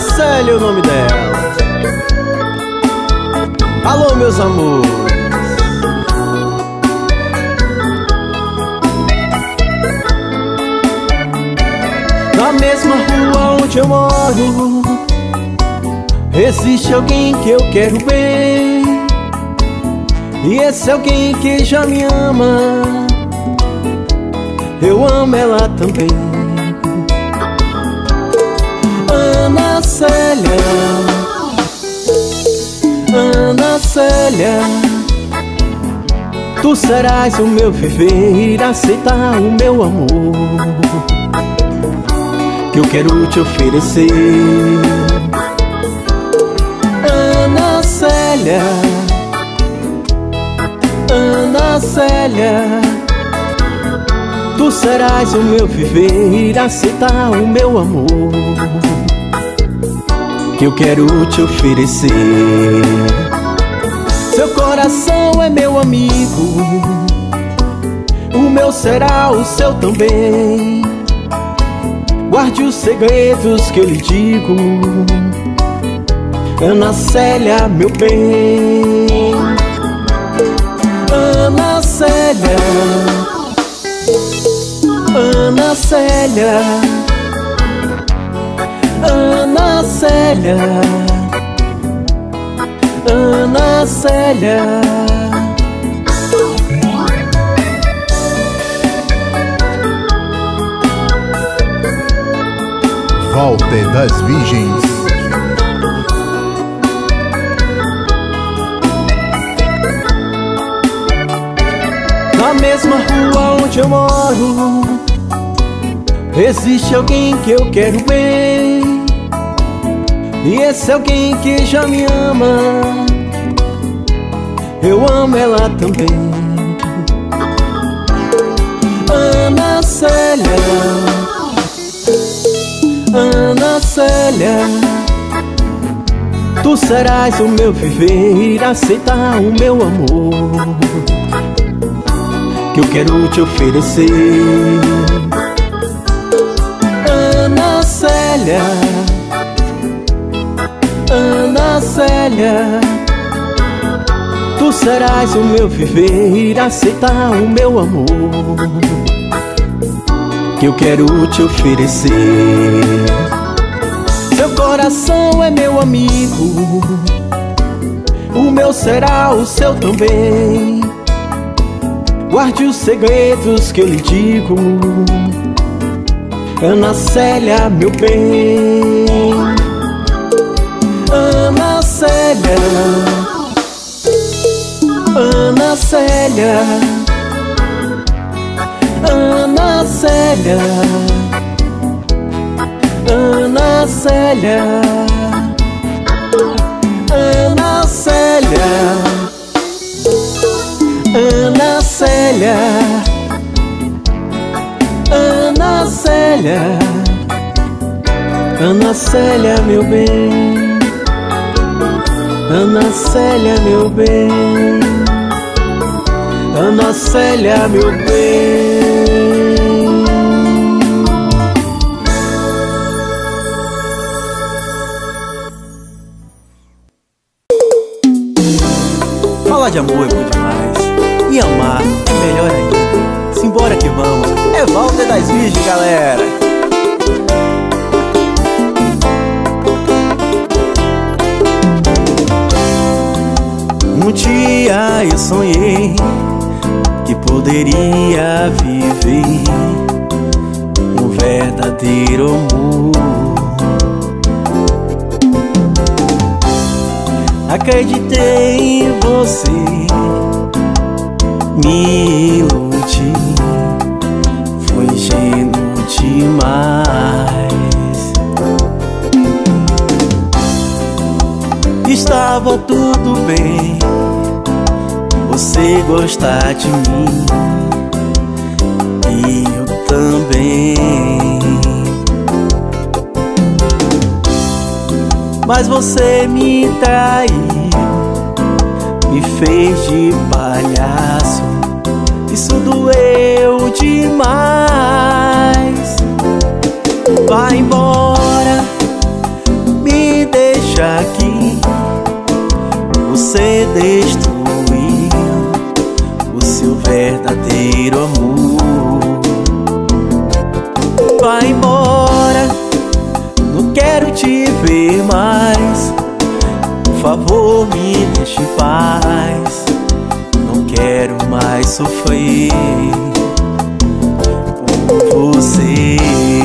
Célia é o nome dela. Alô, meus amores. Na mesma rua onde eu moro existe alguém que eu quero bem, e esse alguém que já me ama, eu amo ela também. Ana Célia, Ana Célia, tu serás o meu viver, aceitar o meu amor que eu quero te oferecer. Ana Célia, Ana Célia, tu serás o meu viver, aceitar o meu amor que eu quero te oferecer. Seu coração é meu amigo, o meu será o seu também. Guarde os segredos que eu lhe digo, Ana Célia, meu bem. Ana Célia, Ana Célia, Ana Célia, Ana Célia. Walter das Virgens. Na mesma rua onde eu moro existe alguém que eu quero bem, e esse alguém que já me ama, eu amo ela também. Ana Célia, Ana Célia, tu serás o meu viver, aceitar o meu amor que eu quero te oferecer. Ana Célia, Ana Célia, tu serás o meu viver, aceitar o meu amor que eu quero te oferecer. Seu coração é meu amigo, o meu será o seu também. Guarde os segredos que eu lhe digo, Ana Célia, meu bem. Ana Célia, Ana Célia, Ana Célia, Ana Célia, Ana Célia, Ana Célia, Ana Célia, Ana Célia, meu bem. Ana Célia, meu bem. Ana Célia, meu bem. Falar de amor é bom demais, e amar é melhor ainda. Simbora que vamos, é Walter das Virgens, galera. Um dia eu sonhei que poderia viver um verdadeiro amor. Acreditei em você, me iludi, foi ingênuo demais. Estava tudo bem, você gostar de mim e eu também. Mas você me traiu, me fez de palhaço, isso doeu demais. Vai embora, me verdadeiro amor. Vai embora, não quero te ver mais. Por favor, me deixe em paz. Não quero mais sofrer por você.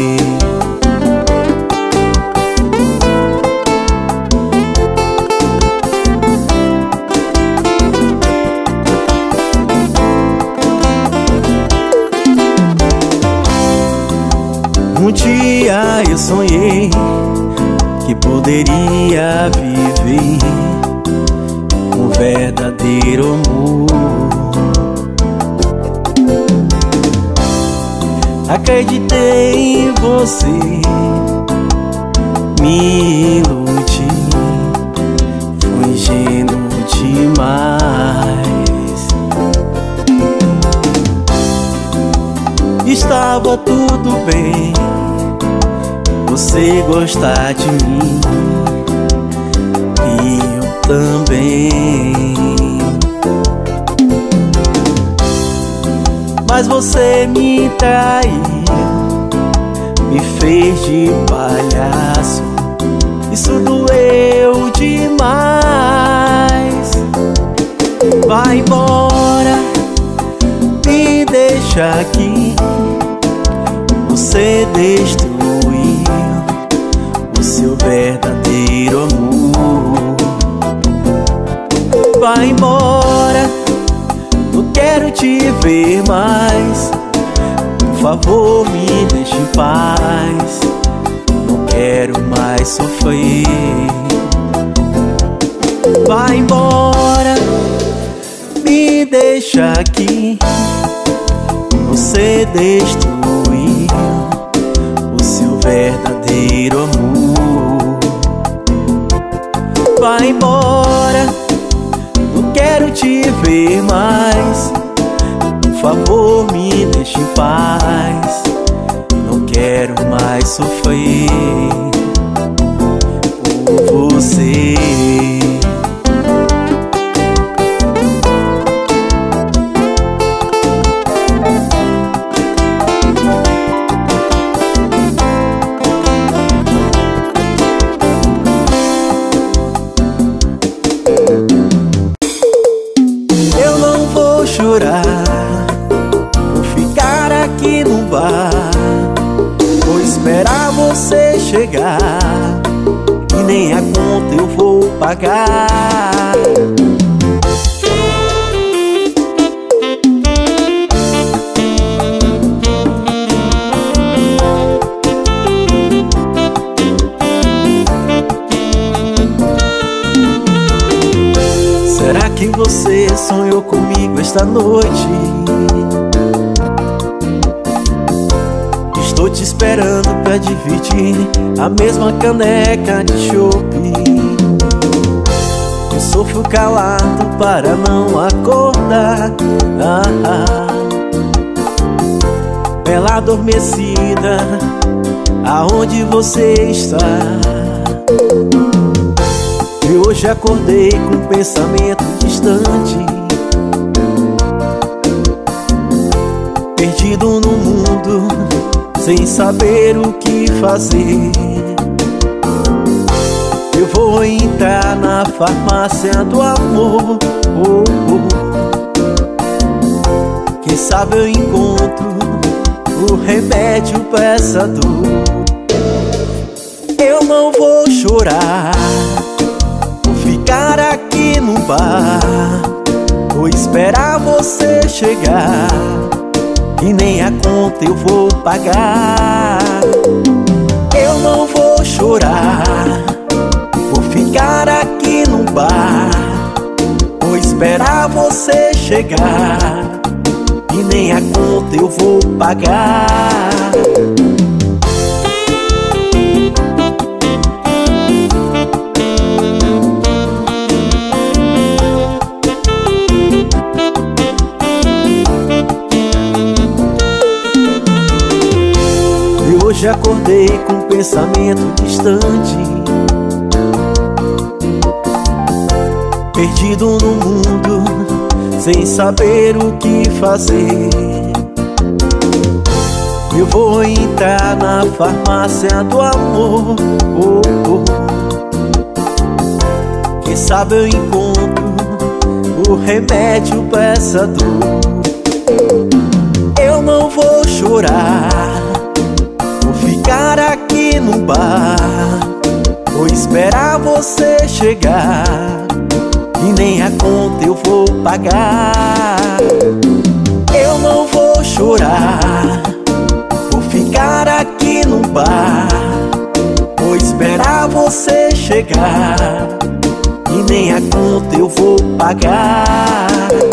Um dia eu sonhei que poderia viver um verdadeiro amor. Acreditei em você, me iludi, fui ingênuo demais. Estava tudo bem você gostar de mim e eu também, mas você me traiu, me fez de palhaço. Isso doeu demais. Vai embora, me deixa aqui. Você destruiu o seu verdadeiro amor. Vai embora, não quero te ver mais. Por favor, me deixe em paz. Não quero mais sofrer. Vai embora, me deixa aqui. Você destruiu o seu verdadeiro amor. Vai embora, não quero te ver mais. Por favor, me deixe em paz. Não quero mais sofrer por você. Eu não vou chorar, vou ficar aqui no bar. Vou esperar você chegar e nem a conta eu vou pagar. Será que você sonhou comigo esta noite? Estou te esperando pra dividir a mesma caneca de chope. Eu sofro calado para não acordar. Bela adormecida, aonde você está? E hoje acordei com um pensamento distante, perdido no mundo, sem saber o que fazer. Eu vou entrar na farmácia do amor. Quem sabe eu encontro o remédio pra essa dor. Eu não vou chorar, vou ficar aqui no bar. Vou esperar você chegar e nem a conta eu vou pagar. Eu não vou chorar, vou ficar aqui no bar. Vou esperar você chegar e nem a conta eu vou pagar. Hoje acordei com um pensamento distante, perdido no mundo, sem saber o que fazer. eu vou entrar na farmácia do amor. Quem sabe eu encontro o remédio pra essa dor. Eu não vou chorar, vou ficar aqui no bar, vou esperar você chegar, e nem a conta eu vou pagar. Eu não vou chorar, vou ficar aqui no bar, vou esperar você chegar, e nem a conta eu vou pagar.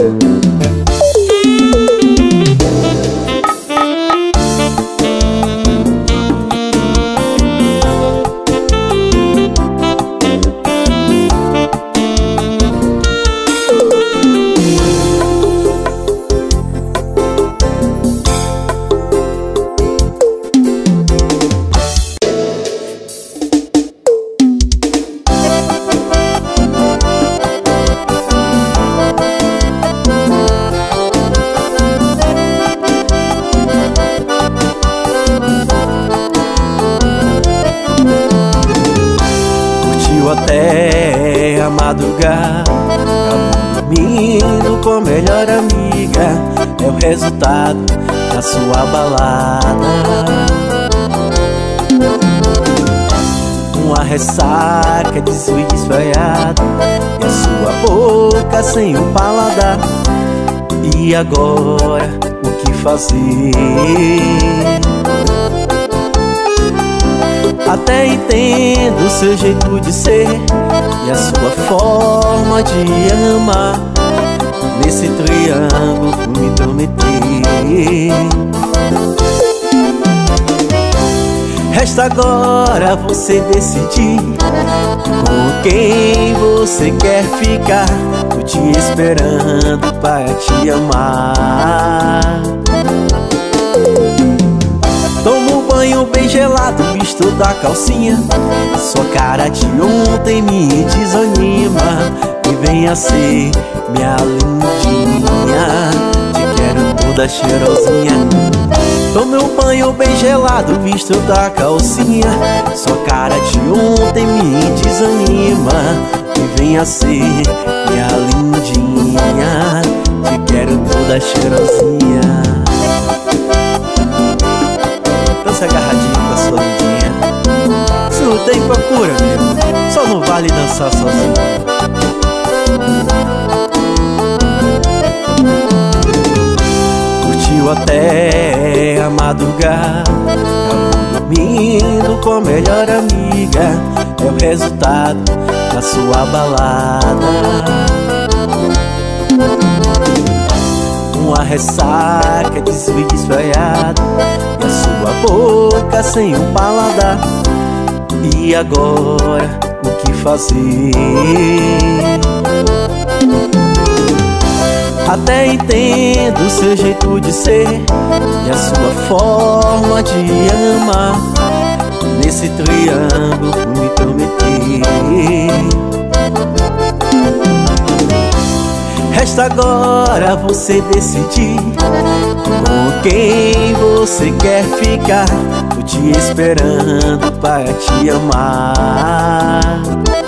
Até a madrugada, acabou dormindo com a melhor amiga. É o resultado da sua balada. Uma ressaca de suíte esfriada, e a sua boca sem um paladar. E agora, o que fazer? Até entendo o seu jeito de ser e a sua forma de amar. Nesse triângulo fui me intrometer. Resta agora você decidir com quem você quer ficar. Tô te esperando para te amar. Toma um banho bem gelado, misto da calcinha. Sua cara de ontem me desanima. E venha ser minha lindinha, te quero toda cheirosinha. Toma um banho bem gelado, misto da calcinha. Sua cara de ontem me desanima. E venha ser minha lindinha, te quero toda cheirosinha. Se agarradinho com a sua lindinha. Se não tem, procura, amigo. Só não vale dançar sozinho. Curtiu até a madrugada, acabou dormindo com a melhor amiga. É o resultado da sua balada. Uma ressaca de suíte esfriada, e a sua boca sem um paladar. E agora, o que fazer? Até entendo o seu jeito de ser e a sua forma de amar. Nesse triângulo fui me intrometer. Resta agora você decidir com quem você quer ficar. Tô te esperando para te amar.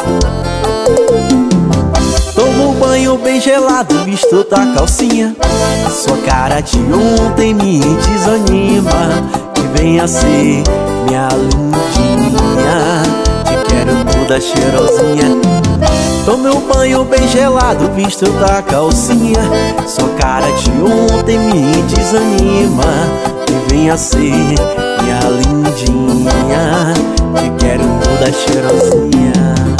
Toma um banho bem gelado, misto da calcinha. Sua cara de ontem me desanima. E venha ser minha lindinha, te quero toda cheirosinha. Tome um banho bem gelado, misto da calcinha. Sua cara de ontem me desanima. E venha ser minha lindinha, te quero toda cheirosinha.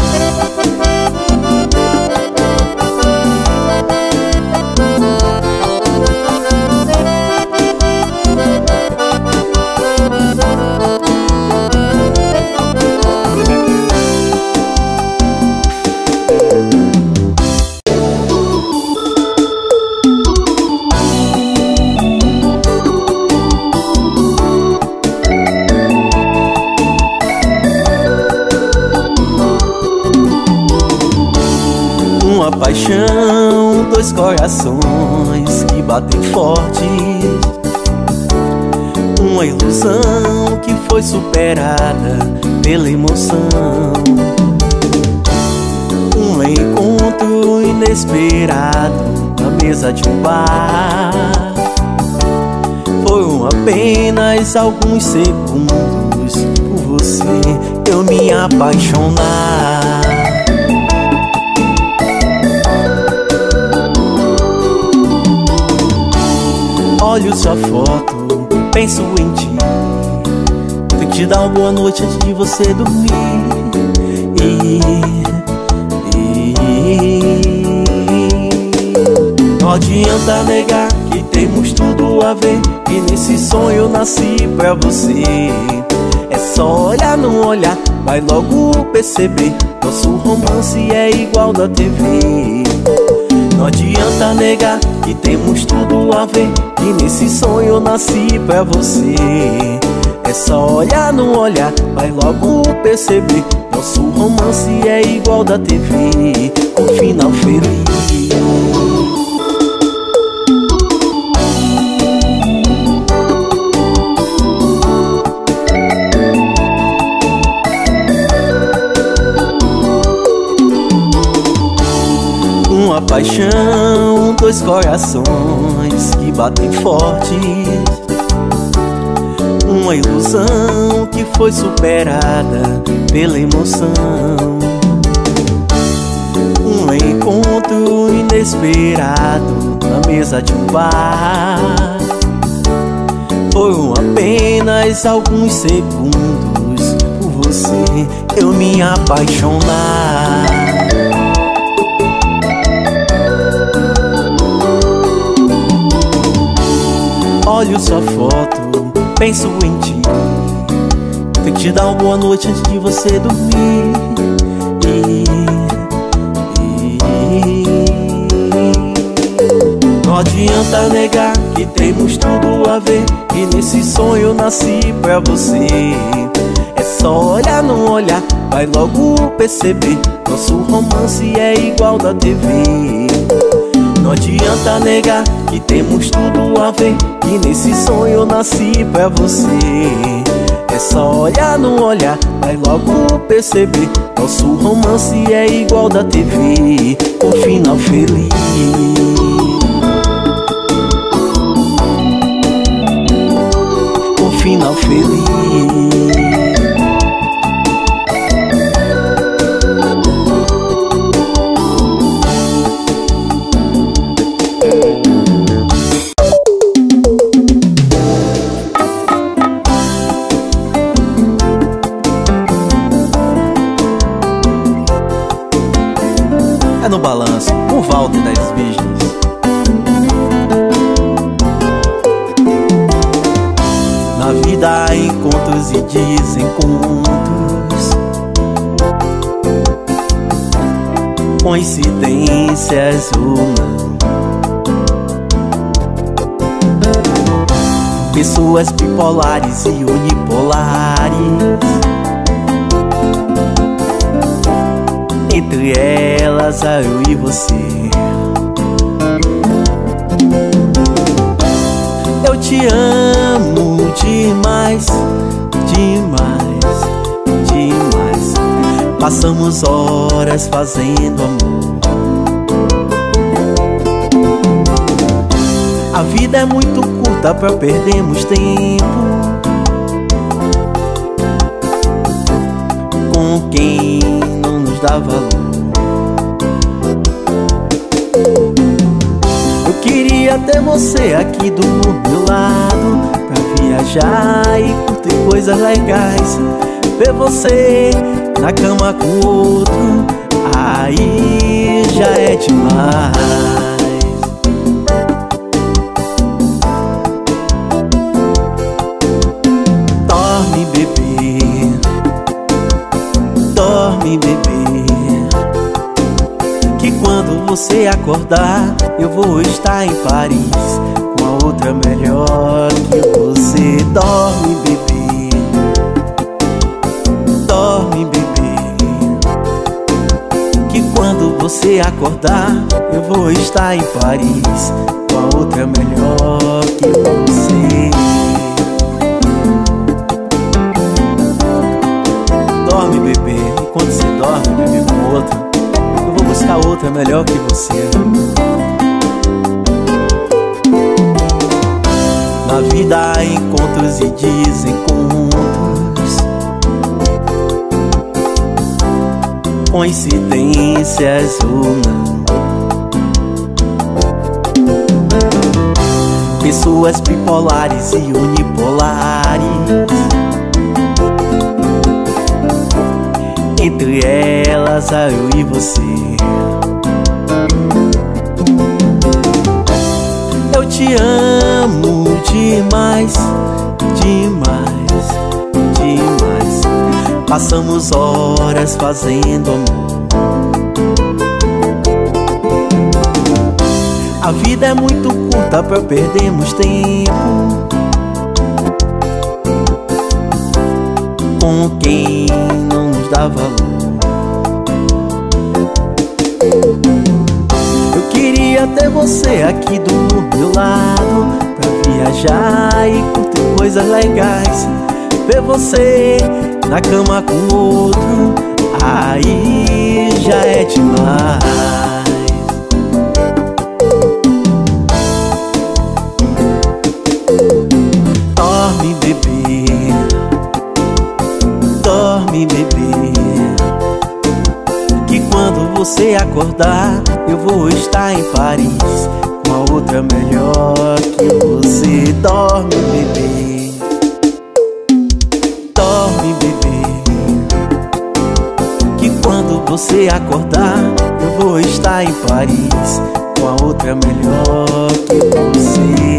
Paixão, dois corações que batem forte. uma ilusão que foi superada pela emoção. Um encontro inesperado na mesa de um bar. Foram apenas alguns segundos, por você eu me apaixonar. Olho sua foto, penso em ti. Tenho que te dar uma boa noite antes de você dormir. Não adianta negar que temos tudo a ver, e nesse sonho eu nasci pra você. É só olhar, não olhar, vai logo perceber. Nosso romance é igual da TV. Não adianta negar que temos tudo a ver, e nesse sonho eu nasci pra você. É só olhar, não olhar, vai logo perceber. Nosso romance é igual da TV, com final feliz. Uma paixão, dois corações que batem fortes. Uma ilusão que foi superada pela emoção. Um encontro inesperado na mesa de um bar. Foram apenas alguns segundos, por você eu me apaixonar. Olho sua foto, penso em ti. Tenho que te dar uma boa noite antes de você dormir. Não adianta negar que temos tudo a ver, e nesse sonho eu nasci pra você. É só olhar, não olhar, vai logo perceber. Nosso romance é igual da TV. Não adianta negar que temos tudo a ver, e nesse sonho eu nasci pra você. É só olhar, não olhar, vai logo perceber. Nosso romance é igual da TV, com final feliz. Com final feliz. No balanço, com Walter das Virgens. Na vida há encontros e desencontros, coincidências ou não. Pessoas bipolares e unipolares, entre elas eu e você. Eu te amo demais, demais, demais. Passamos horas fazendo amor. A vida é muito curta pra perdermos tempo com quem não nos dá valor. Eu queria ter você aqui do meu lado, pra viajar e curtir coisas legais. Ver você na cama com outro, aí já é demais. Dorme, bebê, dorme, bebê, que quando você acordar eu vou estar em Paris com a outra melhor que você. Dorme, bebê, dorme, bebê, que quando você acordar eu vou estar em Paris com a outra melhor que você. outra melhor que você. Na vida há encontros e desencontros, coincidências ou não. Pessoas bipolares e unipolares, entre elas há eu e você. Eu te amo demais, demais, demais. Passamos horas fazendo amor. A vida é muito curta pra perdermos tempo com quem não nos dá valor. Eu queria ter você aqui do meu lado, pra viajar e curtir coisas legais. Ver você na cama com outro, aí já é demais. Dorme, bebê, dorme, bebê, que quando você acordar eu vou estar em Paris com a outra melhor que você. Dorme, bebê, dorme, bebê, que quando você acordar eu vou estar em Paris com a outra melhor que você.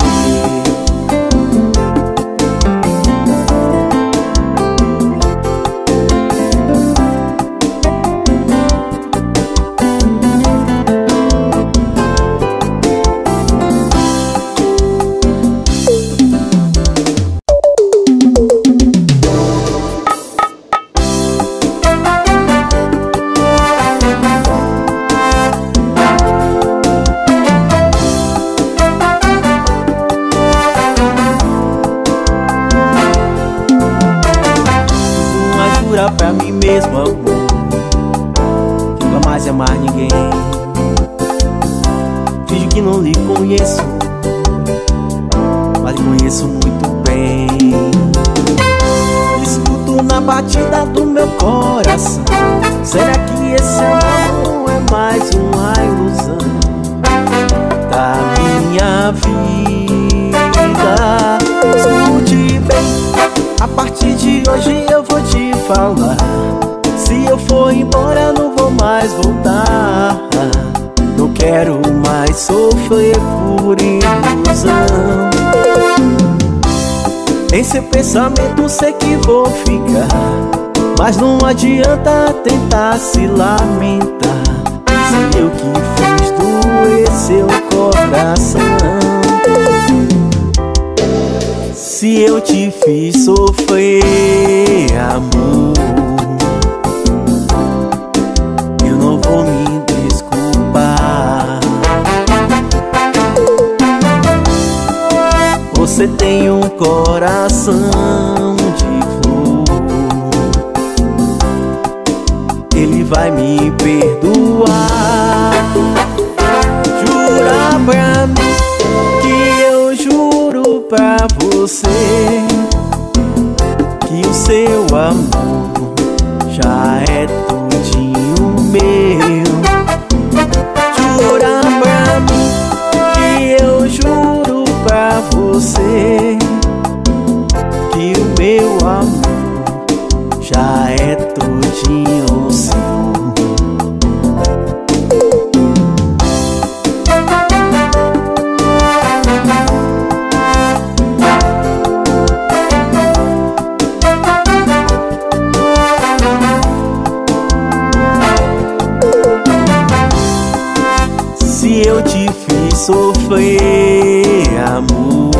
Pra mim mesmo, amor, que nunca mais amar ninguém. Finge que não lhe conheço, mas lhe conheço muito bem. Escuto na batida do meu coração. Será que esse amor é mais uma ilusão da minha vida? Escute bem, a partir de hoje eu vou te falar. Se eu for embora não vou mais voltar. Não quero mais sofrer por ilusão. Em seu pensamento sei que vou ficar, mas não adianta tentar se lamentar. Se eu que fiz doer seu coração, se eu te fiz sofrer, amor, eu não vou me desculpar. Você tem um coração de flor, ele vai me perdoar. Jura pra mim que eu juro pra você que o seu amor já é tudinho meu. Jura pra mim que eu juro pra você que o meu amor já é tudinho seu. Se eu te fiz sofrer, amor,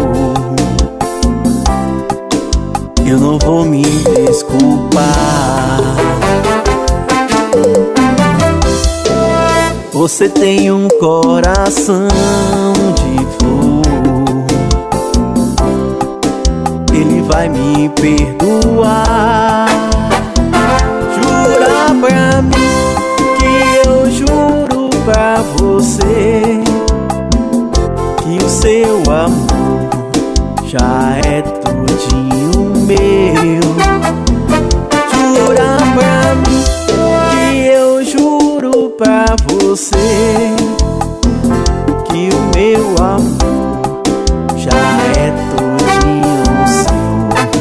eu não vou me desculpar. Você tem um coração de flor, ele vai me perdoar. Jura pra mim que eu juro pra você que o seu amor já é todinho meu. Jura pra mim que eu juro pra você que o meu amor já é todinho seu.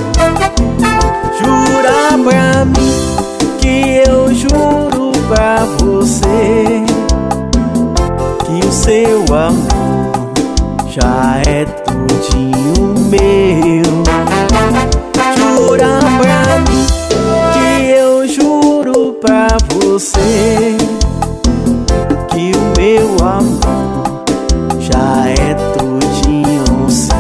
Jura pra mim que eu juro pra você que o seu amor já é todinho meu. Jura pra mim que eu juro pra você que o meu amor já é todinho seu.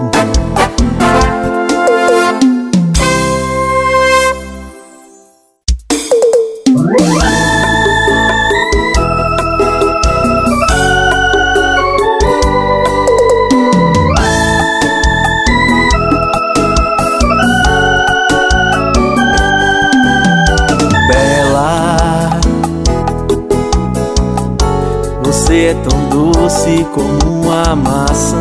Você é tão doce como uma maçã,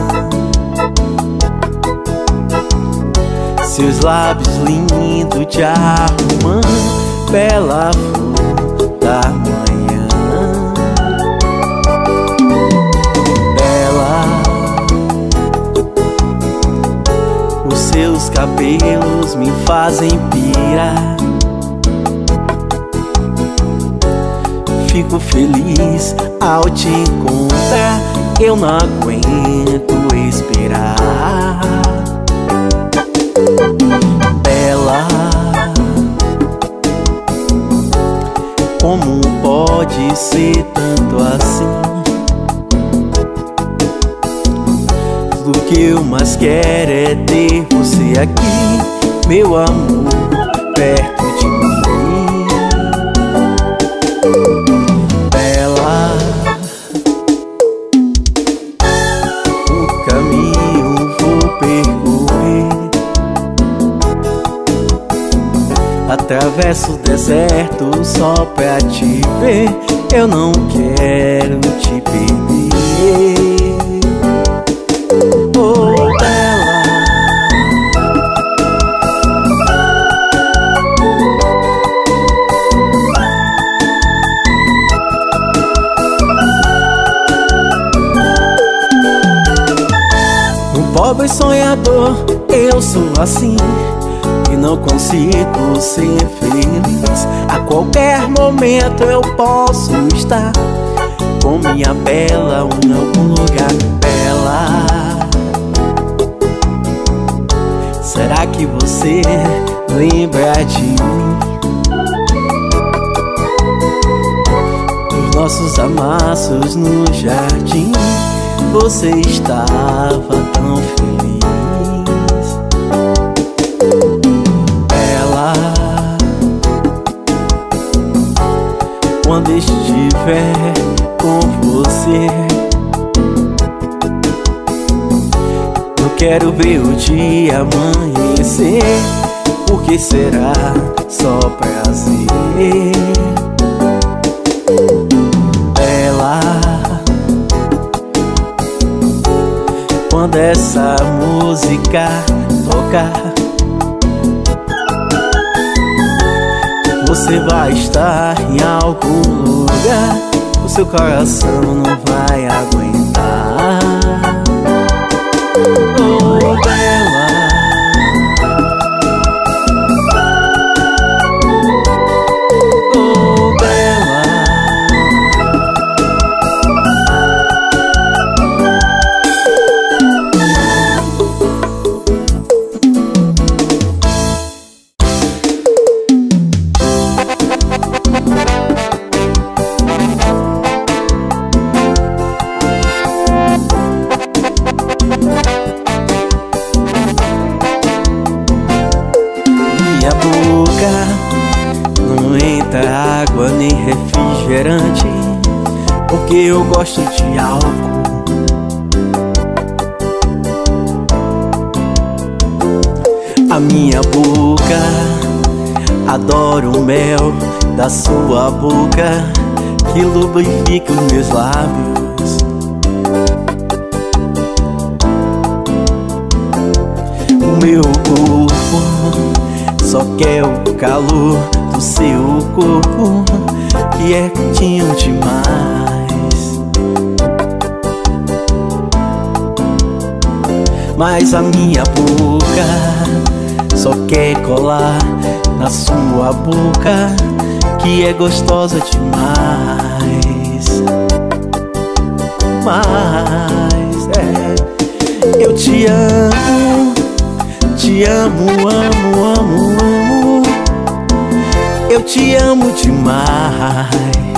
seus lábios lindos te arrumam, bela flor da manhã. Bela, os seus cabelos me fazem pirar. Fico feliz ao te encontrar, eu não aguento esperar. Bela, como pode ser tanto assim? O que eu mais quero é ter você aqui, meu amor, perto de mim. Atravesso o deserto só pra te ver, eu não quero te perder. Oh, bela, um pobre sonhador, eu sou assim, e não consigo ser feliz. A qualquer momento eu posso estar com minha bela em algum lugar. Bela, será que você lembra de mim? Dos nossos amassos no jardim, você estava tão feliz. Quando estiver com você, eu quero ver o dia amanhecer, porque será só prazer. Bela, quando essa música tocar, você vai estar em algum lugar, o seu coração não vai aguentar. Oh, bela, oh, bela, não entra água nem refrigerante, porque eu gosto de álcool. A minha boca adora o mel da sua boca, que lubrifique os meus lábios. O meu corpo só quer o calor do seu corpo, que é quentinho demais. Mas a minha boca só quer colar na sua boca, que é gostosa demais. Mas eu te amo, amo, amo, amo. Eu te amo demais.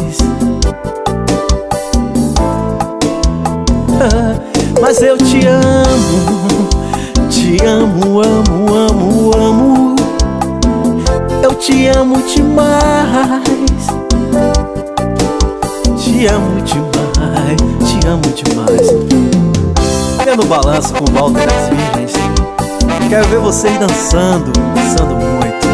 Mas eu te amo, amo, amo, amo. Eu te amo demais. Te amo demais, te amo demais. Vendo o balanço com Walter das Virgens. Quero ver vocês dançando, dançando muito.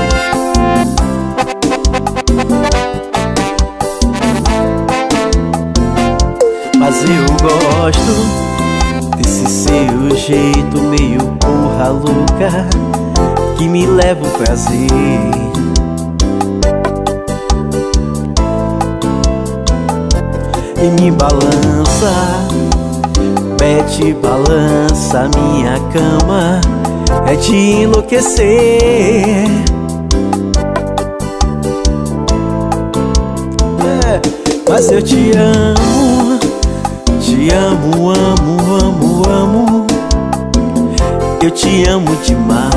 Mas eu gosto desse seu jeito meio porra louca, que me leva o prazer. E me balança, mete balança minha cama, é de enlouquecer. Mas eu te amo, amo, amo, amo. Eu te amo demais.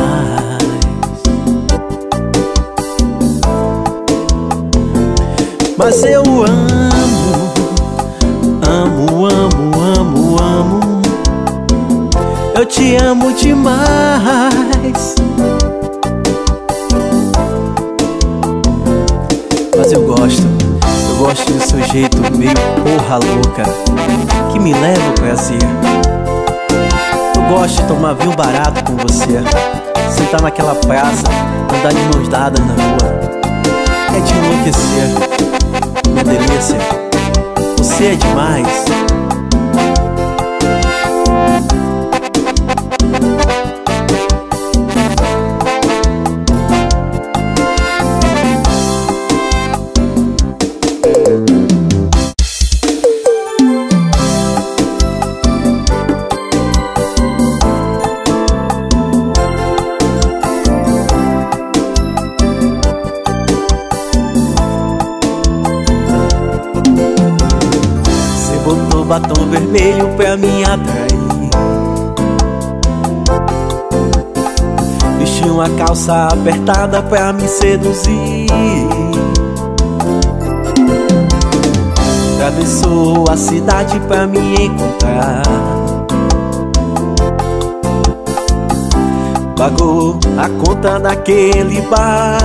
Mas eu amo, amo, amo, amo, amo. Eu te amo demais. Mas eu gosto do seu jeito meio porra louca, que me leva ao prazer. Eu gosto de tomar vinho barato com você, sentar naquela praça, andar de mãos dadas na rua. É de enlouquecer, uma delícia. Você é demais. Botou batom vermelho pra me atrair, vestiu uma calça apertada pra me seduzir, atravessou a cidade pra me encontrar, pagou a conta naquele bar.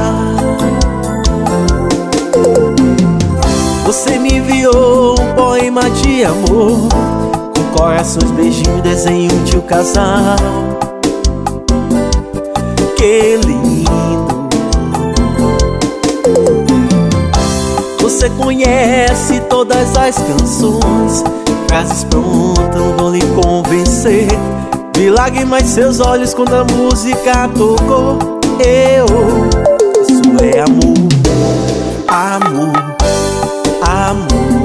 Você me enviou um poema de amor, com corações, beijinhos, desenho de um casal. Que lindo! Você conhece todas as canções, frases prontas vão lhe convencer. Vi lágrimas em seus olhos quando a música tocou. Isso é amor, amor, amor.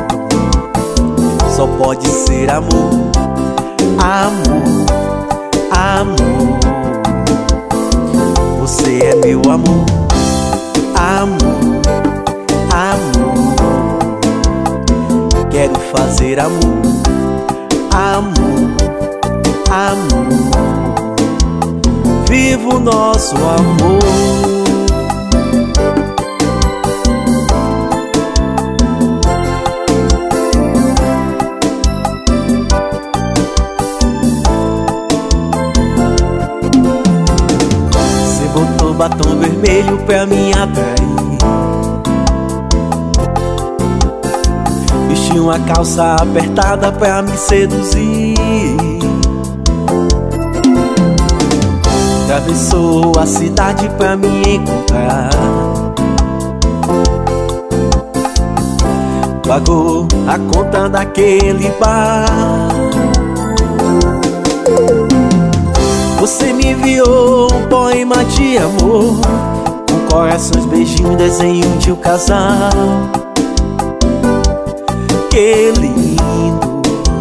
Só pode ser amor, amor, amor. Você é meu amor, amor, amor. Quero fazer amor, amor, amor. Viva o nosso amor. Batom vermelho pra me atrair, vestiu uma calça apertada pra me seduzir, atravessou a cidade pra me encontrar, pagou a conta daquele bar. Você me enviou um poema de amor, com corações, beijinhos e desenho de um casal. Que lindo!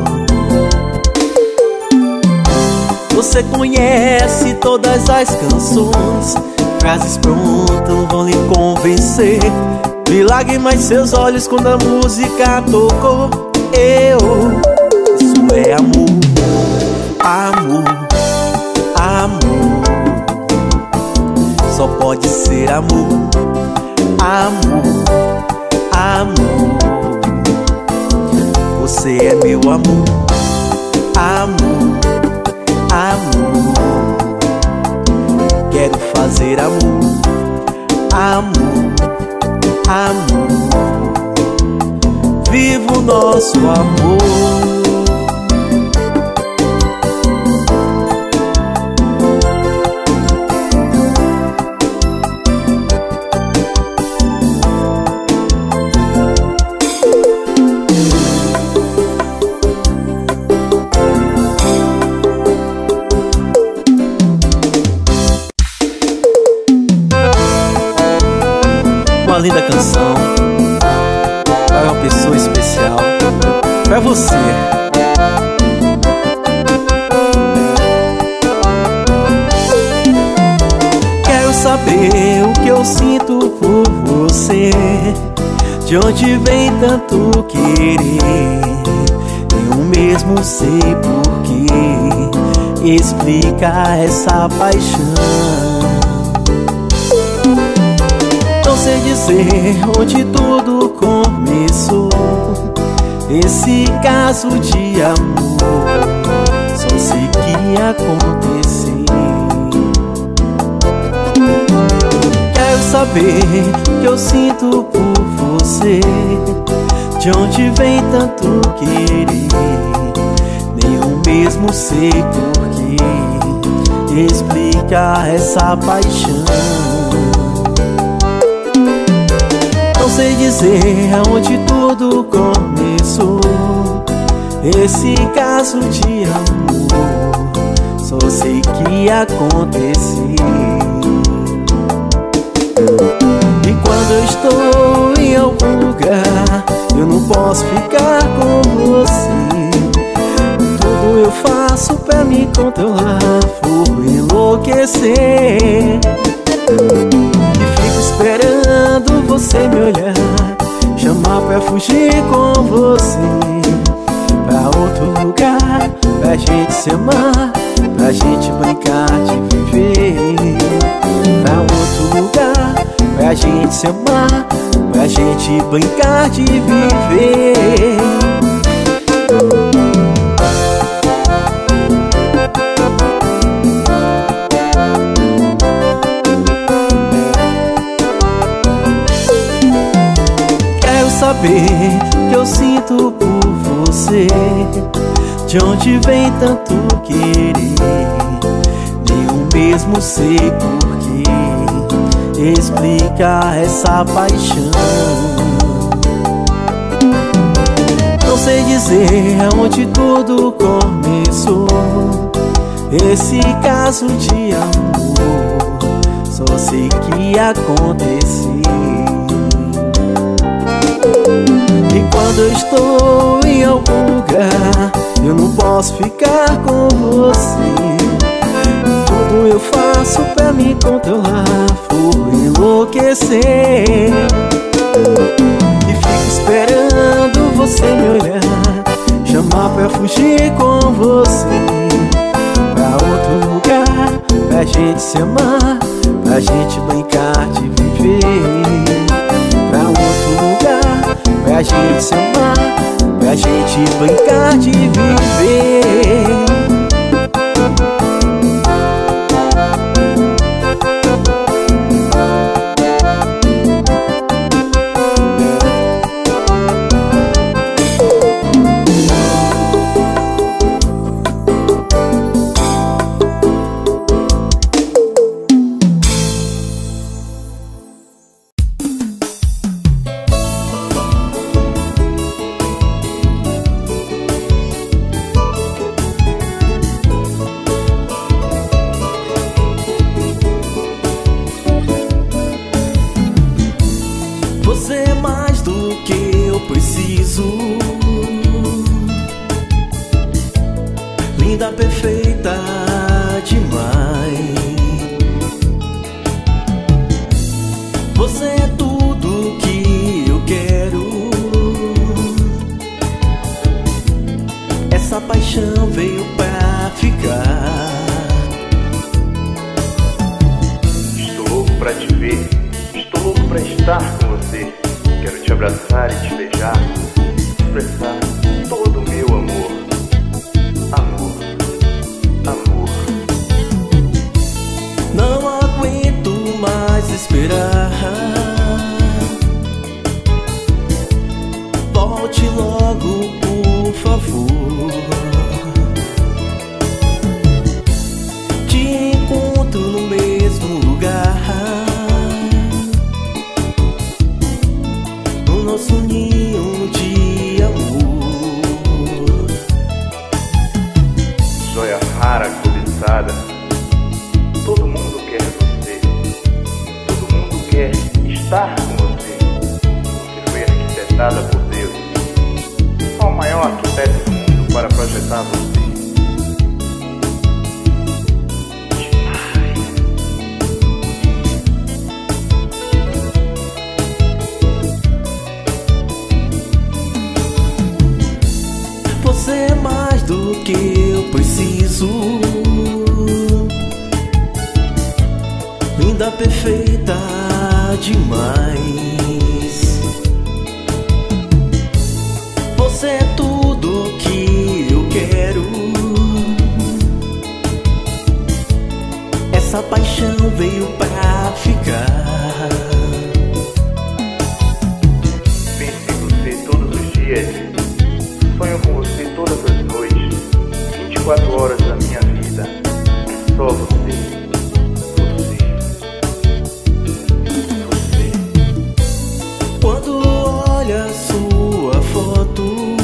Você conhece todas as canções, frases prontas não vão lhe convencer. Vi lágrimas em seus olhos quando a música tocou. Isso é amor, amor, amor. Só pode ser amor, amor, amor. Você é meu amor, amor, amor. Quero fazer amor, amor, amor. Viva o nosso amor. Uma linda canção para uma pessoa especial, para você. Quero saber o que eu sinto por você, de onde vem tanto querer. Eu mesmo sei por que explica essa paixão. Não sei dizer onde tudo começou, esse caso de amor. Só sei que aconteceu. Quero saber o que eu sinto por você, de onde vem tanto querer. Nem eu mesmo sei por que explica essa paixão. Não sei dizer aonde tudo começou, esse caso de amor. Só sei que aconteceu. E quando eu estou em algum lugar, eu não posso ficar com você. Tudo eu faço pra me controlar, vou enlouquecer. E fico esperando você me olhar, chamar pra fugir com você, pra outro lugar, pra gente se amar, pra gente brincar de viver. Pra outro lugar, pra gente se amar, pra gente brincar de viver. Saber que eu sinto por você, de onde vem tanto querer. Nem eu mesmo sei por que explica essa paixão. Não sei dizer aonde tudo começou, esse caso de amor. Só sei que aconteceu. E quando eu estou em algum lugar, eu não posso ficar com você. Tudo eu faço pra me controlar, vou enlouquecer. E fico esperando você me olhar, chamar pra fugir com você, pra outro lugar, pra gente se amar, pra gente brincar de viver. Pra outro lugar, pra gente se amar, pra gente brincar de viver. te ver. Estou louco pra estar com você. Quero te abraçar e te beijar, expressar todo o meu amor. Amor, amor. Não aguento mais esperar. Volte logo, por favor. Te encontro no mesmo lugar, no nosso ninho de amor. Joia rara, cobiçada, todo mundo quer você. Todo mundo quer estar com você. Você foi arquitetada por Deus. Qual o maior arquiteto do mundo para projetar você? Você é mais do que eu preciso. Linda, perfeita demais. Você é tudo que eu quero. Essa paixão veio pra ficar. Penso em você todos os dias. Sonho com você todas as noites. 24 horas da minha vida. É só você. Você. Quando olha sua foto,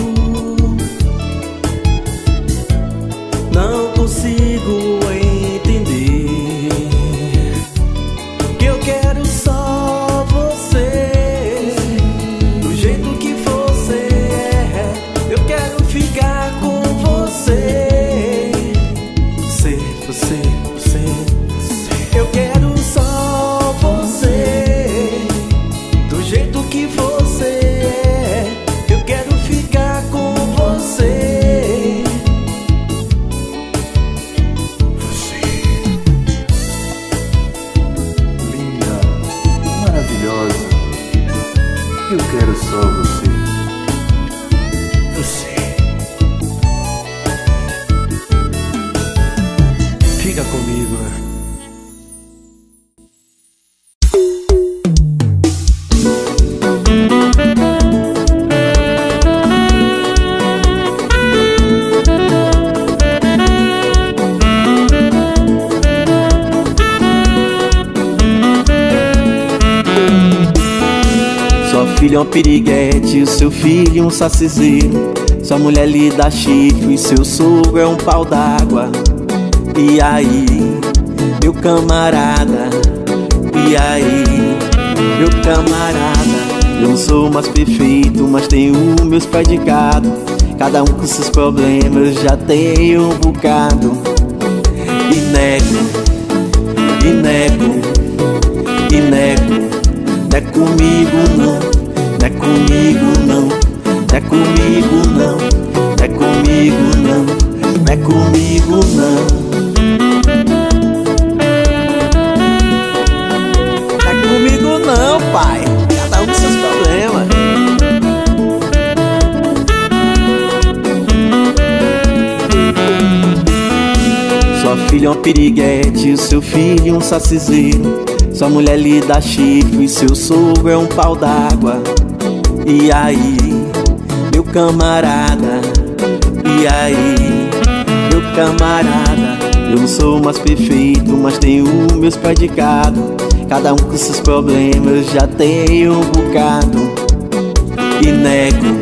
não consigo entender que eu quero só você, do jeito que você é. Eu quero ficar com você. Você. Eu quero só você, do jeito que você é. Eu quero ficar com você. Linda, maravilhosa. Eu quero só você. Fica comigo. Sua filha é um piriguete, o seu filho um sacizeiro. Sua mulher lhe dá chifre, seu sogro é um pau d'água. E aí, meu camarada? E aí, meu camarada? Eu não sou mais perfeito, mas tenho meus predicados. Cada um com seus problemas, já tenho um bocado. E nego, não é comigo não, não é comigo não, não é comigo não, não é comigo não, não é comigo não. Não é comigo não, pai. Cada um com seus problemas. Sua filha é um piriguete, o seu filho um sacizeiro. Sua mulher lhe dá chifre, seu sogro é um pau d'água. E aí, meu camarada? E aí, meu camarada? Eu não sou mais perfeito, mas tenho meus predicados. Cada um com seus problemas, já tenho um bocado. E nego,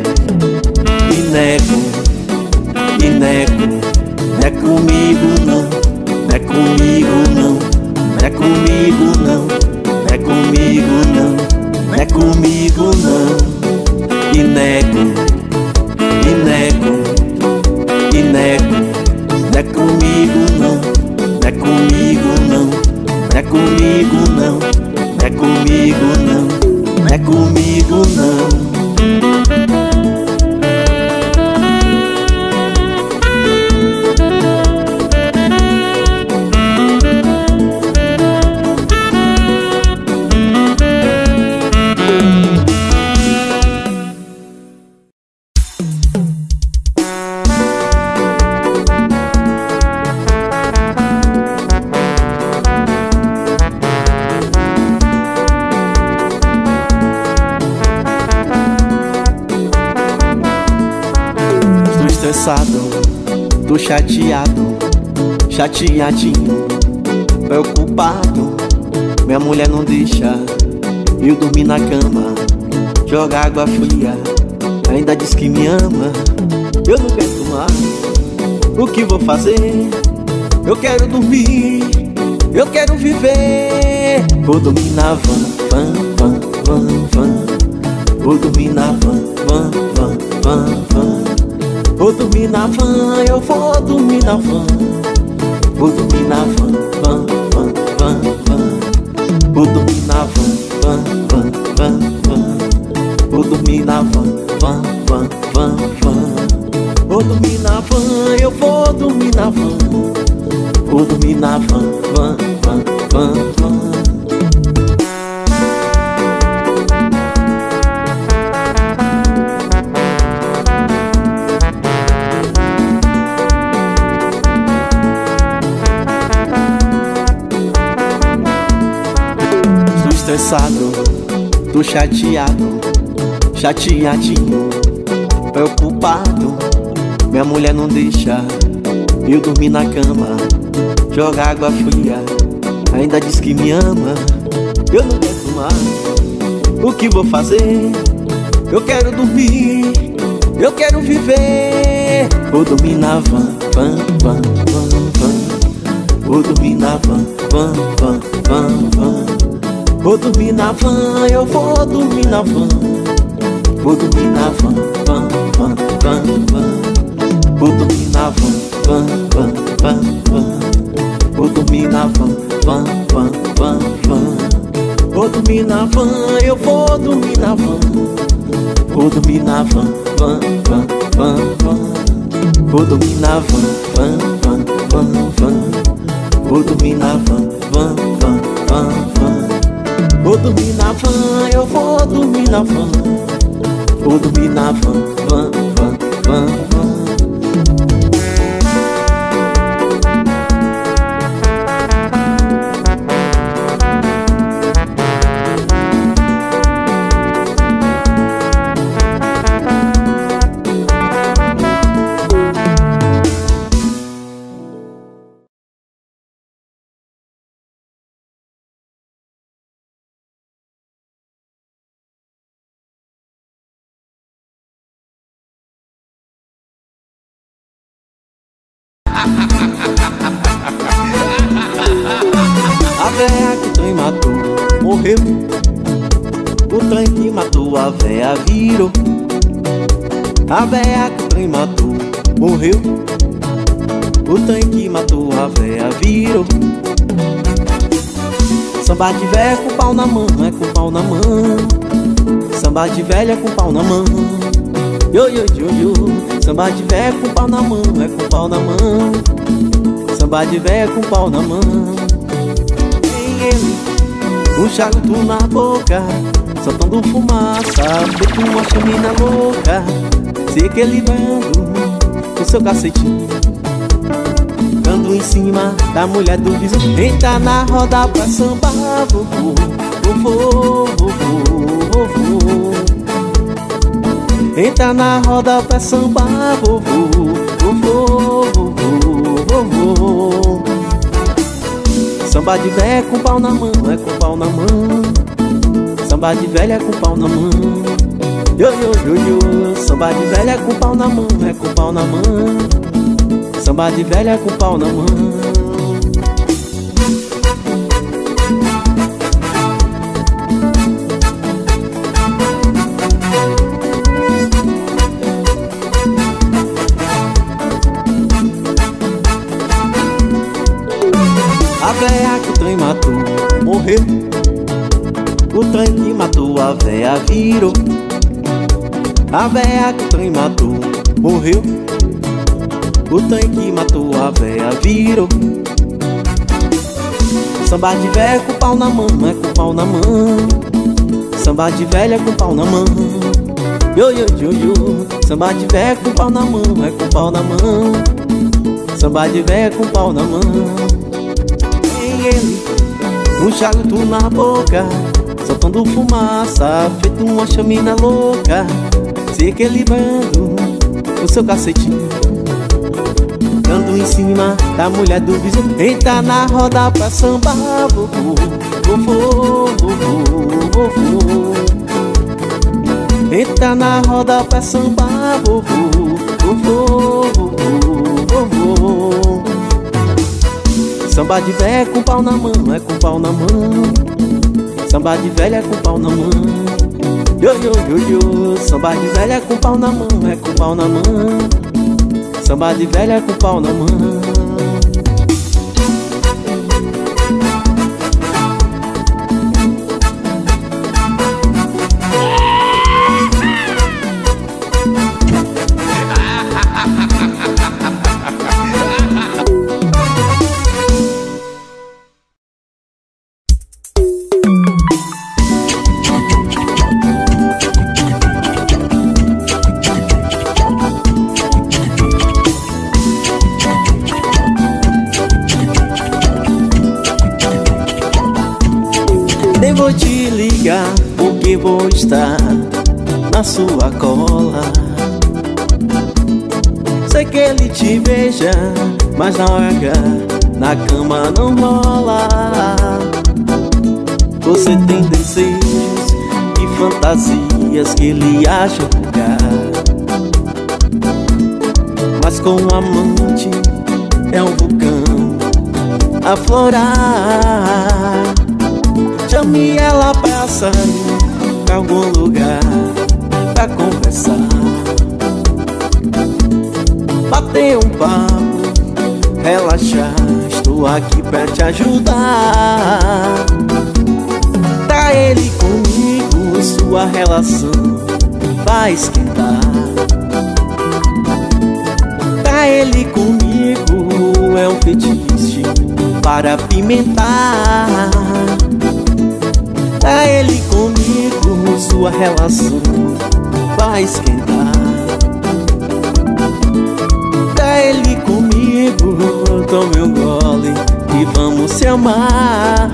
não é comigo não, não é comigo não, não é comigo não, não é comigo não, não é comigo não. E nego, não é comigo não, não é comigo não, não é comigo não, não é comigo não, não é comigo não. estressado, tô chateado, chateadinho, preocupado. Minha mulher não deixa eu dormir na cama, joga água fria, ainda diz que me ama. Eu não quero tomar, o que vou fazer? Eu quero dormir, eu quero viver. Vou dormir na van, van, van, van, van. Vou dormir na van, van, van, van, van. Vou dormir na van, eu vou dormir na van. Vou dormir na van, van, van, van, van. Vou dormir na van, van, van, van, van. Vou dormir na van, van, van, van, van. Vou dormir na van, eu vou dormir na van. Vou dormir na van, van, van, van, van. Tô estressado, tô chateado, chateadinho, preocupado. Minha mulher não deixa eu dormir na cama, joga água fria, ainda diz que me ama. Eu não quero tomar, o que vou fazer? Eu quero dormir, eu quero viver. Vou dormir na van, van, van, van, van. Vou dormir na van, van, van, van, van. Vou dormir na van, eu vou dormir na van. Vou dormir na van, van, van, van, van. Vou dormir na van, van, van, van, van. Vou dormir na van, van, van, van, van. Vou dormir na van, eu vou dormir na van. Vou dormir na van, van, van, van, van. Vou dormir na van, van, van, van, van. Vou dormir na van, van, van, van, van. Vou dormir na van, eu vou dormir na van. Vou dormir na van, van, van, van, van. A véia que o trem matou morreu. O trem que matou a véia virou. A véia que o trem matou morreu. O trem que matou a véia virou. Samba de véia com pau na mão, é com pau na mão. Samba de velha com pau na mão. Yo, yo, yo, yo. Samba de véia com pau na mão, é com pau na mão. Samba de véia com pau na mão. Tem ele, um charuto na boca, soltando fumaça, feito uma chamina louca, se equilibrando com seu cacetinho, dando em cima da mulher do vizinho. Entra na roda pra sambar, vovô, vovô, vovô, vovô. Entra na roda pra sambar, vovô, vovô, vovô, vovô. Samba de véia com pau na mão, é com pau na mão. Samba de velha com pau na mão. Yo, yo, yo, yo. Samba de velha com pau na mão, é com pau na mão. Samba de velha com pau na mão. A véia que o trem matou morreu. O trem que matou a véia virou. A véia que o trem matou morreu. O trem que matou a véia virou. Samba de véia com pau na mão, é com pau na mão. Samba de velha com pau na mão. Yo, yo, yo, yo. Samba de véia com pau na mão, é com pau na mão. Samba de véia com pau na mão. Ele, um charuto na boca, soltando fumaça, feito uma chamina louca, se equilibrando com seu cacetinho, sentado em cima da mulher do vizinho. Entra na roda pra sambar, vovô, vovô, vovô, vovô. Entra na roda pra sambar, vovô, vovô, vovô, vovô. Samba de velha é com pau na mão, é com pau na mão. Samba de velha é com pau na mão. Yo, yo, yo, yo. Samba de velha é com pau na mão, é com pau na mão. Samba de velha é com pau na mão. Nem vou te ligar porque vou estar na sua cola. Sei que ele te beija, mas na hora H na cama não rola. Você tem desejos e fantasias que ele acha vulgar, mas com o amante é um vulcão a florar. Chame ela pra sair pra algum lugar pra conversar, bater um papo, relaxar. Estou aqui pra te ajudar. Tá ele comigo, sua relação vai esquentar. Tá ele comigo, é um fetiche para apimentar. Tá ele comigo, sua relação vai esquentar. Tá ele comigo, tome um gole e vamos se amar.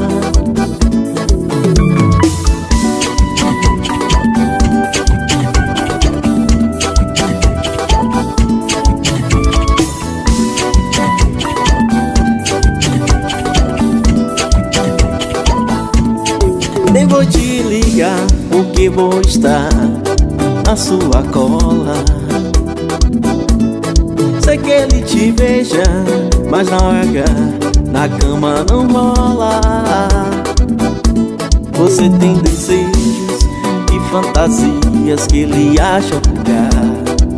Nem vou te ligar porque vou estar na sua cola. Sei que ele te beija, mas na hora H na cama não rola. Você tem desejos e fantasias que ele acha vulgar,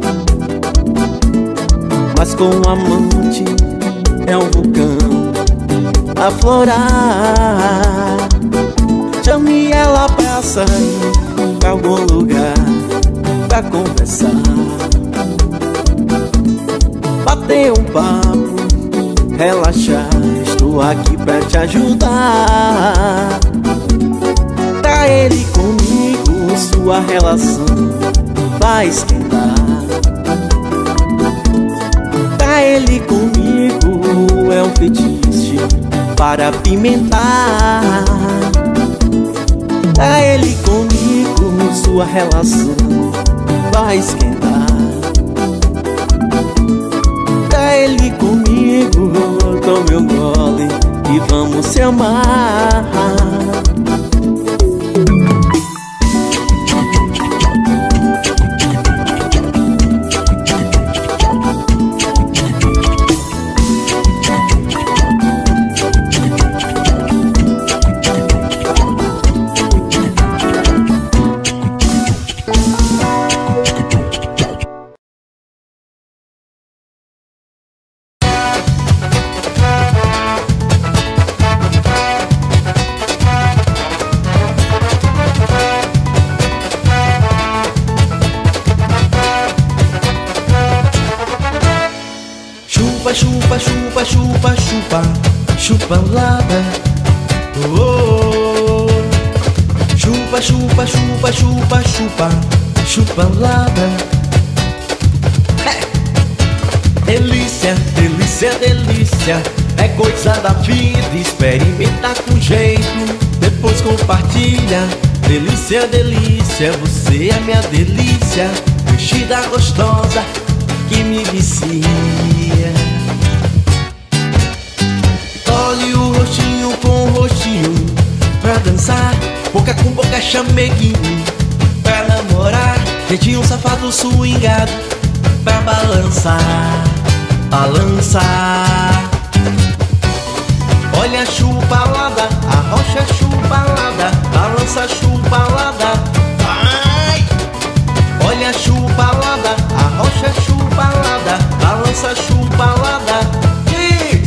mas com o amante é um vulcão a florar. Chame ela pra sair pra algum lugar pra conversar, bater um papo, relaxar. Estou aqui pra te ajudar. Tá ele comigo, sua relação vai esquentar. Tá ele comigo, é um fetiche para apimentar. Tá ele comigo, sua relação vai esquentar. Tá ele comigo, tome um gole e vamos se amar. Chupa, chupa, chupa, chupa, chupalada. Oh, chupa, chupa, chupa, chupa, chupa, chupalada. Delícia, delícia, delícia, é coisa da vida. Experimenta com jeito, depois compartilha. Delícia, delícia, você é minha delícia, vestida gostosa que me vicia. dançar, boca com boca chameguinho, pra namorar, jeitinho safado swingado, pra balançar, balançar. Olha a chupalada, a rocha é chupalada, balança chupalada, vai! Olha a chupalada, a rocha é chupalada, balança chupalada, diz!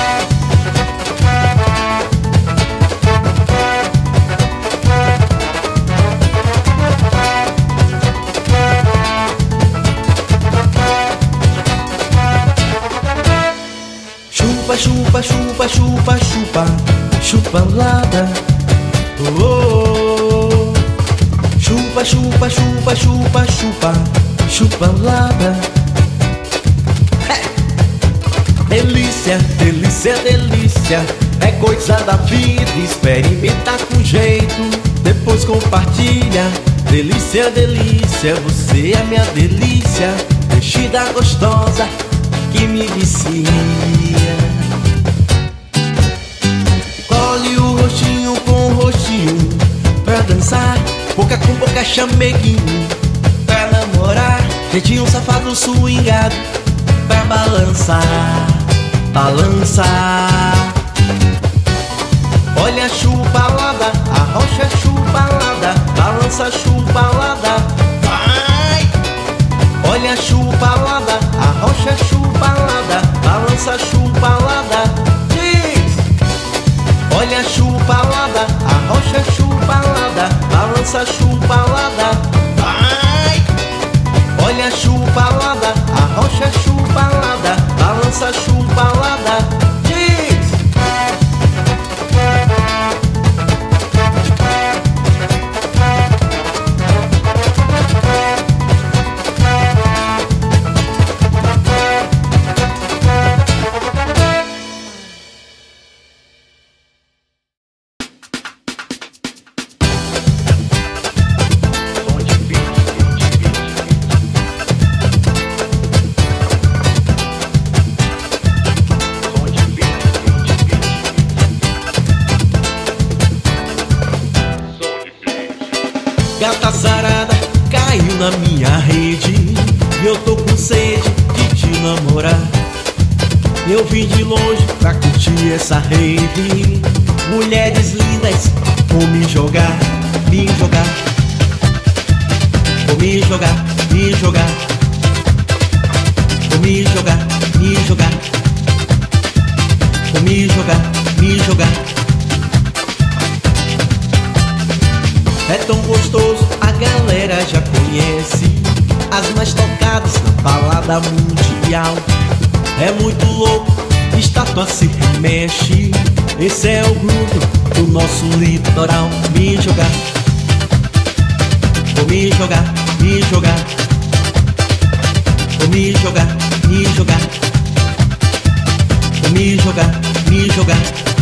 Chupa, chupa, chupa, chupa, chupa, chupalada, oh, oh, oh. Chupa, chupa, chupa, chupa, chupa, chupalada. Delícia, delícia, delícia, é coisa da vida, experimenta com jeito, depois compartilha. Delícia, delícia, você é minha delícia, mexida gostosa que me vicia. Colhe o rostinho com rostinho, pra dançar, boca com boca chameguinho, pra namorar, jeitinho safado swingado, pra balançar, balançar. Olha a chupalada, a rocha é chupalada, balança chupalada, vai! Olha a chupalada, a rocha é chupalada, balança chupalada, diz! Olha a chupalada, a rocha é chupalada, balança chupalada, vai! Olha a chupalada, a rocha é chupalada, balança chupalada, diz! Gata sarada caiu na minha rede, e eu tô com sede de te namorar. Eu vim de longe pra curtir essa rede, mulheres lindas vão me jogar, me jogar. Vou me jogar, me jogar. Vou me jogar, me jogar. Vou me jogar, me jogar. É tão gostoso, a galera já conhece, as mais tocadas na balada mundial. É muito louco, estátua se remexe, esse é o grupo do nosso litoral. Me jogar, vou me jogar, me jogar. Vou me jogar, me jogar. Vou me jogar, me jogar.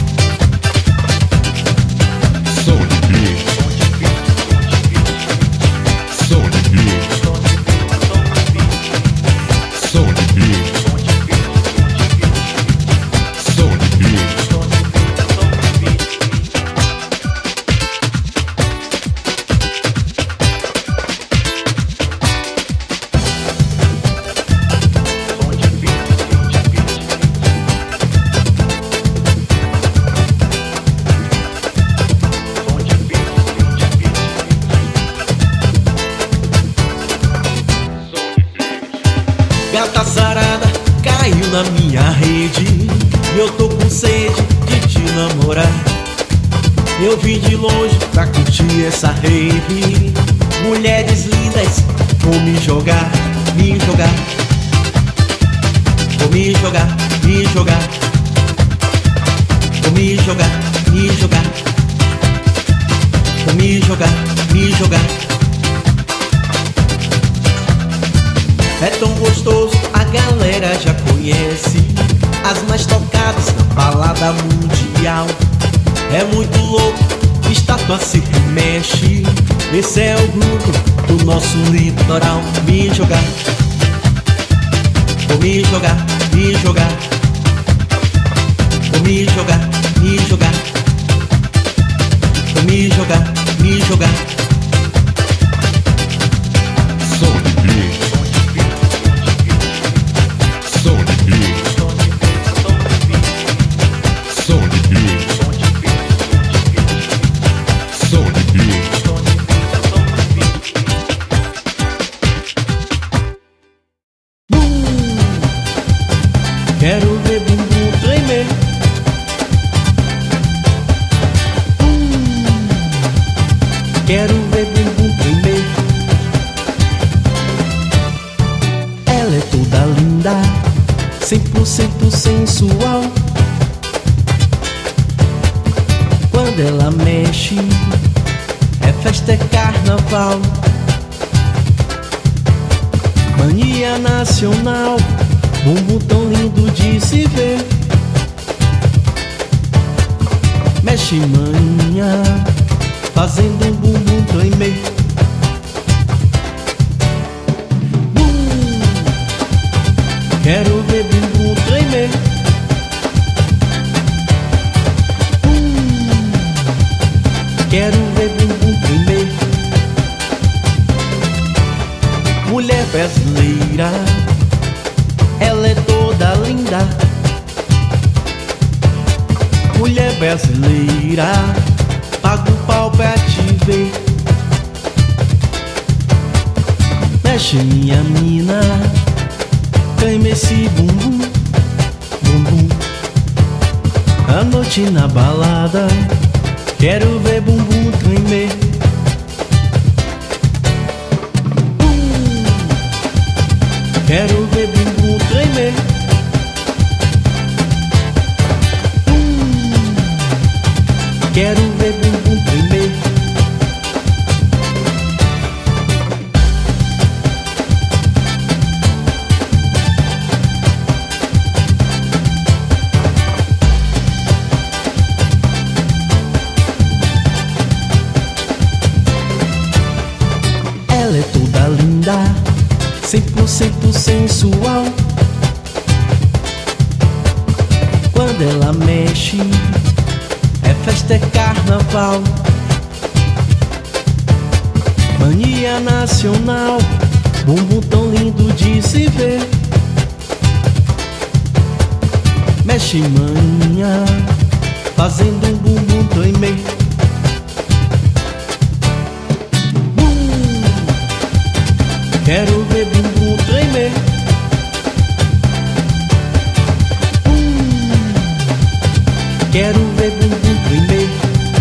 Gata sarada caiu na minha rede, e eu tô com sede de te namorar. Eu vim de longe pra curtir essa rave, mulheres lindas vão me jogar, me jogar. Vou me jogar, me jogar. Vou me jogar, me jogar. Vou me jogar, me jogar. É tão gostoso, a galera já conhece, as mais tocadas na balada mundial. É muito louco, estátua se remexe, esse é o grupo do nosso litoral. Me jogar, vou me jogar, me jogar. Vou me jogar, me jogar. Vou quero ver bumbum tremer. Ela é toda linda, 100% sensual. Quando ela mexe, é festa, é carnaval. Mania nacional, bumbum tão lindo de se ver. Mexe mania, fazendo um bumbum tremer. Quero ver bumbum tremer. Quero ver bumbum tremer. Mulher brasileira, ela é toda linda. Mulher brasileira, paga o pau pra te ver. Mexe minha mina, treme esse bumbum, bumbum. A noite na balada, quero ver bumbum tremer. Quero ver bumbum tremer. Quero ver bumbum tremer. Ela é toda linda, 100% sensual. Quando ela mexe, é festa, é carnaval. Mania nacional, bumbum tão lindo de se ver. Mexe mania, fazendo um bumbum tremer. Quero ver bumbum tremer. Quero ver bumbum tremer.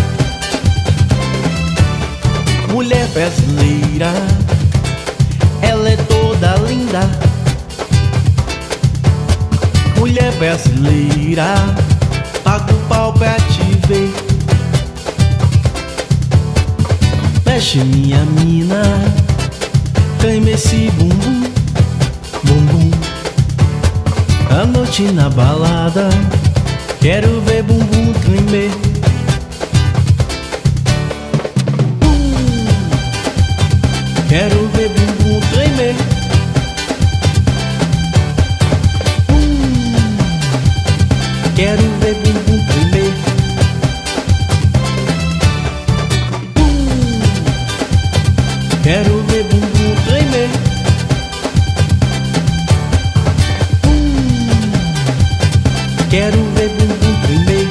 Mulher brasileira, ela é toda linda. Mulher brasileira, paga o pau pra te ver. Mexe minha mina, treme esse bumbum, bumbum. A noite na balada, quero ver bumbum tremer. Quero ver bumbum tremer. Quero ver bumbum tremer. Quero ver bumbum tremer. Quero ver bumbum tremer.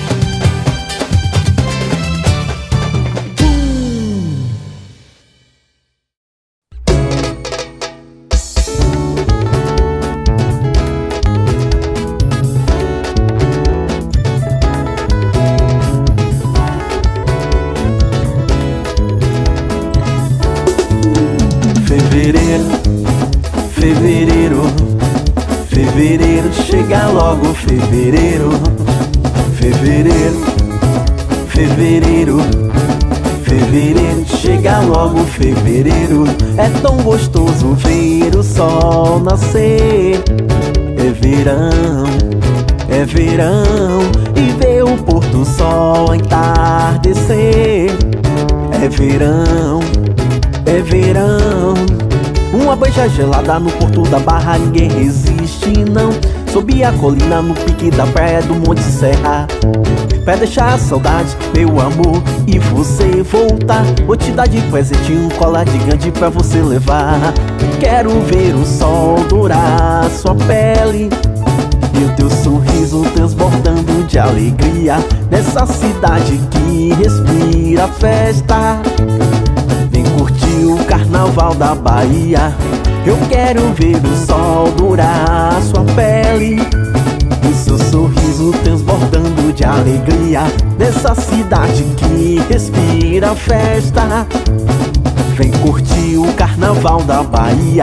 Fevereiro, fevereiro, chega logo fevereiro. Fevereiro, fevereiro, fevereiro, chega logo fevereiro. É tão gostoso ver o sol nascer. É verão, e ver o pôr do sol entardecer. É verão, uma beija gelada no porto da barra, ninguém resiste não. Sobe a colina no pique da praia do Monte Serra, pra deixar a saudade, meu amor, e você voltar. Vou te dar de presente um colar gigante pra você levar. Quero ver o sol dourar sua pele e o teu sorriso transbordando de alegria nessa cidade que respira festa. Vem curtir o carnaval da Bahia. Eu quero ver o sol dourar sua pele e seu sorriso transbordando de alegria nessa cidade que respira respira a festa. Vem curtir o carnaval da Bahia.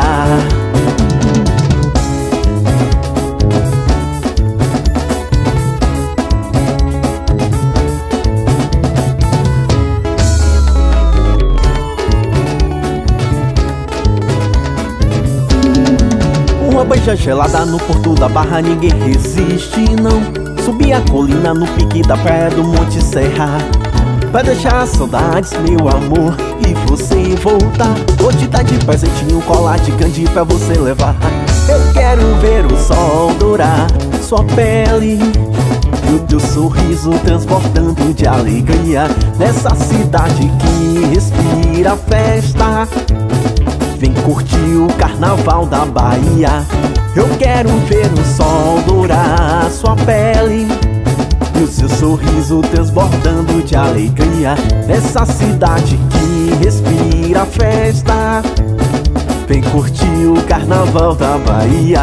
Uma beija gelada no porto da Barra, ninguém resiste não. Subir a colina no pique da praia do Monte Serra, pra deixar saudades, meu amor, e você voltar. Vou te dar de presentinho, colar de candy pra você levar. Eu quero ver o sol dourar sua pele e o teu sorriso transbordando de alegria nessa cidade que respira festa. Vem curtir o carnaval da Bahia. Eu quero ver o sol dourar sua pele e o seu sorriso transbordando de alegria nessa cidade que respira festa. Vem curtir o carnaval da Bahia.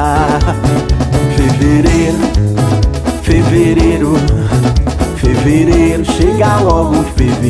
Fevereiro, fevereiro, fevereiro, chega logo fevereiro.